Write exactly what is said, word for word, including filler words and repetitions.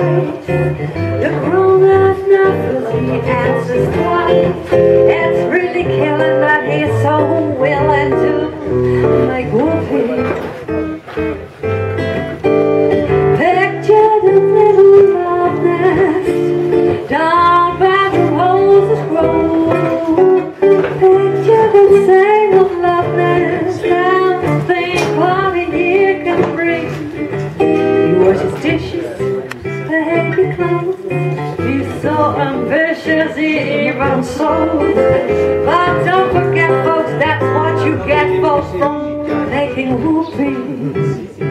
right. The grown-up knows he answers twice. It's really killing that he's so willing to make whoopee. Picture the little love nest down by the roses grove. Picture the single love nest down the thing Bobby here can bring. He washes dishes, baby clothes. He's so ambitious, he even sews. But don't forget, folks, that's what you get, folks, from making whoopee.